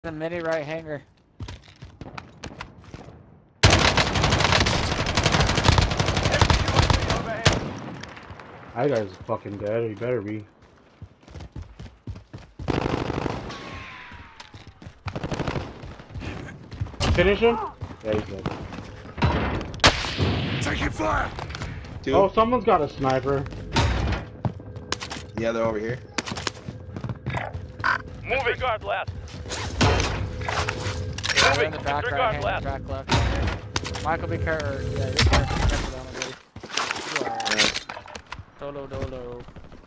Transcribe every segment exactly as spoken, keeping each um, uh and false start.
The mini right hanger. That guy's fucking dead. He better be. Finish him? Yeah, he's dead. Taking fire! Two. Oh, someone's got a sniper. Yeah, they're over here. Moving. Guard left. Yeah, they're in the back Disregard right hanger, left. back left. Michael, be careful. Yeah, you're careful. Be careful down the way. You are. Nice. Dolo, dolo.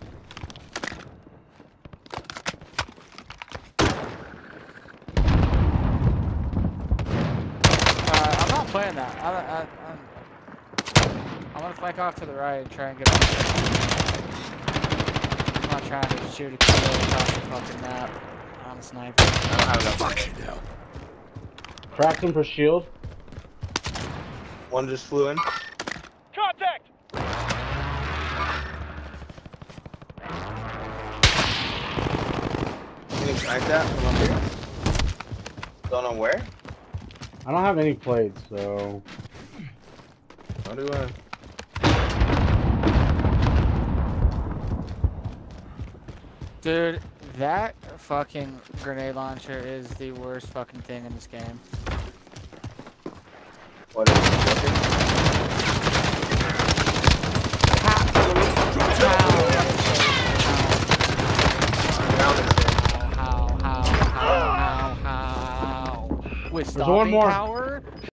Uh, I'm not playing that. I, I, I'm, I'm gonna flank off to the right and try and get off. I'm not trying to shoot a kill across the fucking map. I'm a sniper. I don't have enough. Fucking hell. Cracked him for shield. One just flew in. Contact! Can you snipe that from up here? Don't know where? I don't have any plates, so. How do I? Dude, that fucking grenade launcher is the worst fucking thing in this game. What is it? How, how, how, how, how, how? With There's one stopping more. power?